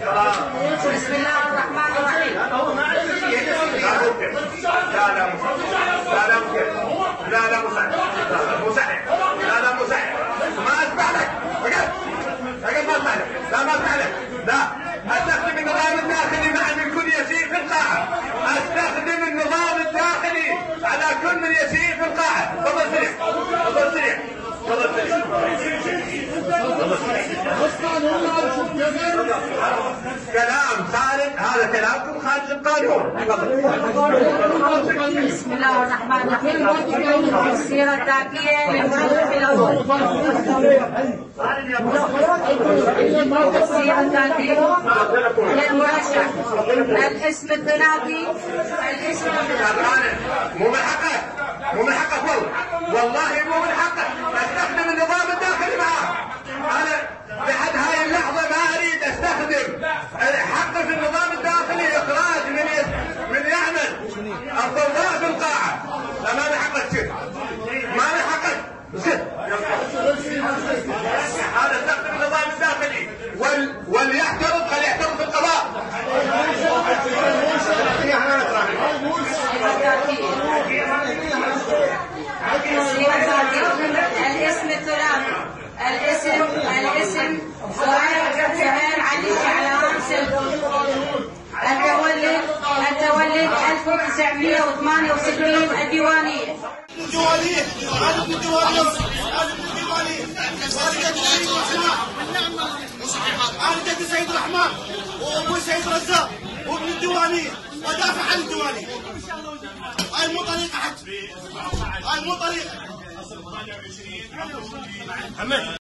بسم الله الرحمن الرحيم. لا مساعد ما اسمح لك. اقعد ما اسمح لك. لا استخدم النظام الداخلي مع من كل يسير في القاعه. استخدم النظام الداخلي على كل من يسير في القاعه. تفضل سريع. كلام خارج، هذا كلامكم خارج القانون. بسم الله الرحمن الرحيم. السيرة الذاتية للمرشح الأول. السيرة الذاتية للمرشح. الاسم الثلاثي. مو من حقك والله مو من حقك. استخدم النظام الداخلي معاه. انا لحد هاي اللحظه ما اريد استخدم حق في النظام الداخلي اخراج من يعمل الضوضاء في القاعه. لا ما لي حقك شيء. ما لي حقك. هذا استخدم النظام الداخلي وليحترم خليحترم في القضاء. الاسم الثلاثي. الاسم سهير علي شعلان سلطان. التولد 1968. الديوانية. أنا جد سيد الرحمن وأبو سيد رزاق وابن الديوانية ودافع عن الديوانية. هاي مو طريقة حق. هاي مو طريقة.